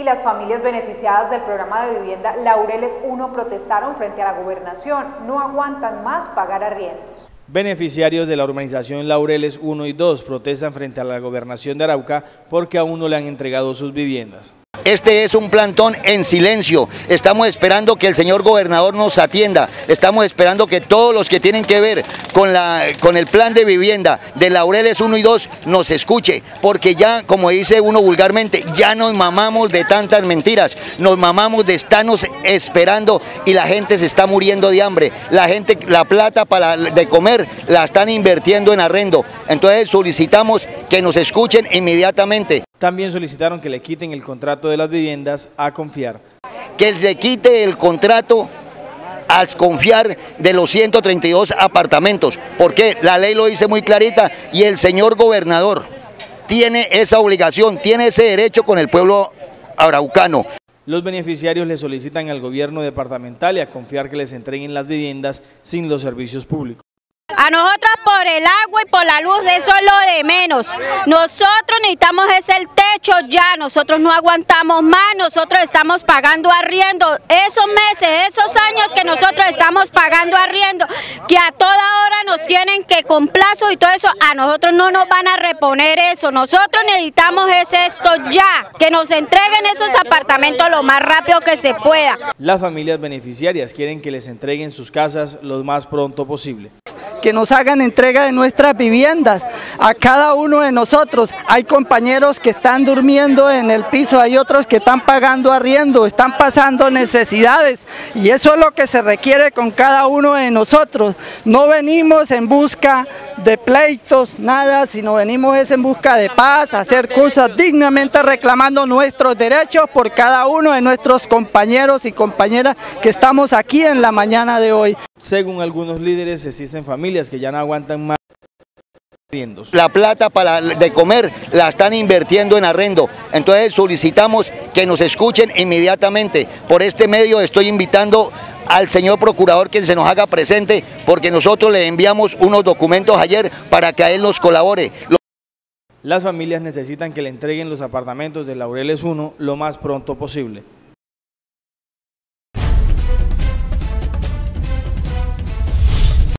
las familias beneficiadas del programa de vivienda Laureles 1 protestaron frente a la gobernación. No aguantan más pagar arriendos. Beneficiarios de la urbanización Laureles 1 y 2 protestan frente a la gobernación de Arauca porque aún no le han entregado sus viviendas. Este es un plantón en silencio. Estamos esperando que el señor gobernador nos atienda. Estamos esperando que todos los que tienen que ver con el plan de vivienda de Laureles 1 y 2 nos escuche, porque ya, como dice uno vulgarmente, ya nos mamamos de tantas mentiras, nos mamamos de estarnos esperando y la gente se está muriendo de hambre. La gente, la plata de comer la están invirtiendo en arrendo. Entonces solicitamos que nos escuchen inmediatamente. También solicitaron que le quiten el contrato de las viviendas a Confiar. Que le quite el contrato a Confiar de los 132 apartamentos, porque la ley lo dice muy clarita y el señor gobernador tiene esa obligación, tiene ese derecho con el pueblo araucano. Los beneficiarios le solicitan al gobierno departamental y a Confiar que les entreguen las viviendas sin los servicios públicos. A nosotros por el agua y por la luz, eso es lo de menos. Nosotros necesitamos el techo ya, nosotros no aguantamos más, nosotros estamos pagando arriendo. Esos meses, esos años que nosotros estamos pagando arriendo, que a toda hora nos tienen que con plazo y todo eso, a nosotros no nos van a reponer eso. Nosotros necesitamos esto ya, que nos entreguen esos apartamentos lo más rápido que se pueda. Las familias beneficiarias quieren que les entreguen sus casas lo más pronto posible. Que nos hagan entrega de nuestras viviendas a cada uno de nosotros. Hay compañeros que están durmiendo en el piso, hay otros que están pagando arriendo, están pasando necesidades y eso es lo que se requiere con cada uno de nosotros. No venimos en busca de pleitos, nada, sino venimos en busca de paz, hacer cosas dignamente reclamando nuestros derechos por cada uno de nuestros compañeros y compañeras que estamos aquí en la mañana de hoy. Según algunos líderes, existen familias que ya no aguantan más arriendos. La plata de comer la están invirtiendo en arrendo. Entonces solicitamos que nos escuchen inmediatamente. Por este medio estoy invitando al señor procurador que se nos haga presente, porque nosotros le enviamos unos documentos ayer para que a él nos colabore. Las familias necesitan que le entreguen los apartamentos de Laureles 1 lo más pronto posible.